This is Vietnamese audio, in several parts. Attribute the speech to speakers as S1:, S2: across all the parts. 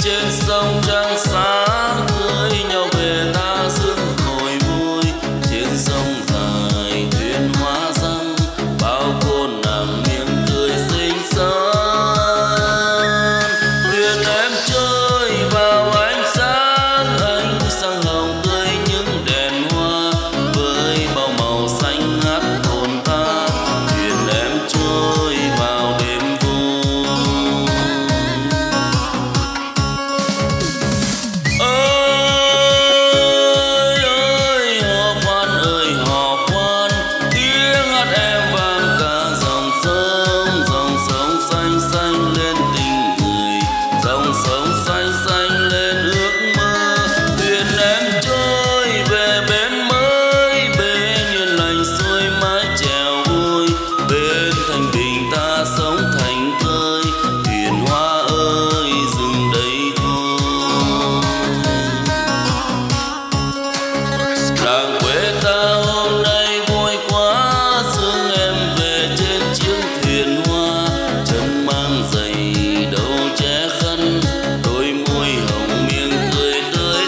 S1: trên sông trăng sáng cưới nhau về ta sương hồi vui. Trên sông dài thuyền hoa răng, bao cô nàng miệng cười xinh xắn. Thuyền em trôi vào ánh sáng hồng tươi những đèn hoa, với bao màu xanh ngát hồn ta. Thuyền em trôi vào đêm vui. Ơi ơi hò khoan, tiếng hát em vang cả dòng sông xanh xanh lên tình người, dòng sông xanh xanh lên ước mơ. Thuyền em trôi về bến mới, bên Yên Lành xuôi mái chèo vui. Bên Thanh Bình ta sống thành thơi, thuyền hoa ơi dừng đây thôi. Làng quê ta hôm nay vui quá, sương em về trên chiếc thuyền hoa. Chân mang giày đầu che khăn, đôi môi hồng miệng cười tươi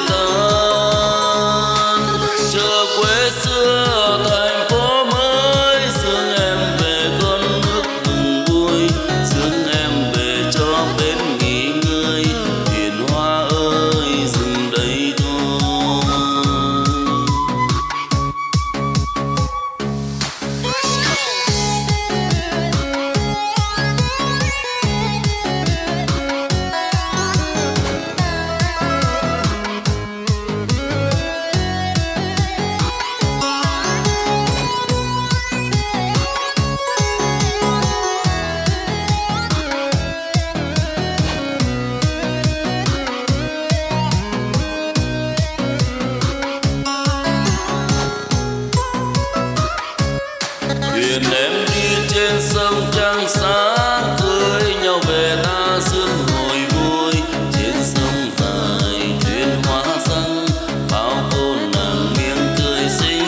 S1: tắn. Chờ quê xưa thành phố mới, sương em về con nước mừng vui. Sương em về cho bến nghỉ ngơi, thuyền hoa ơi dừng đây thôi. Thuyền em đi trên sông trăng sáng, cưới nhau về ta sương hồi vui. Trên sông dài thuyền hoa răng, bao cô nàng miệng cười xinh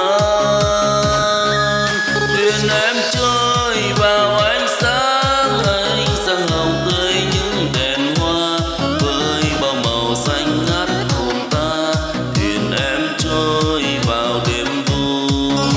S1: xắn. Thuyền em trôi vào ánh sáng hồng tươi những đèn hoa, với bao màu xanh ngát hồn ta. Thuyền em trôi vào đêm vui.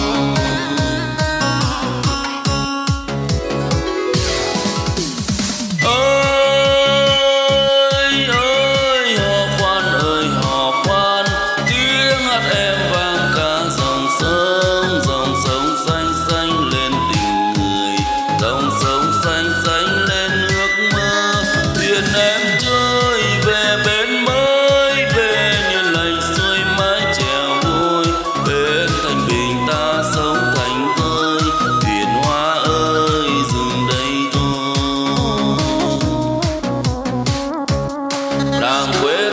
S1: Ơi hò khoan, tiếng hát em vang cả dòng sông xanh xanh lên tình người, dòng sông xanh xanh lên ước mơ. Thuyền em trôi về bến mới, bên Yên Lành xuôi mái chèo vui. Bên Thanh Bình ta sống thành thơi, thuyền hoa ơi dừng đây thôi. Làng quê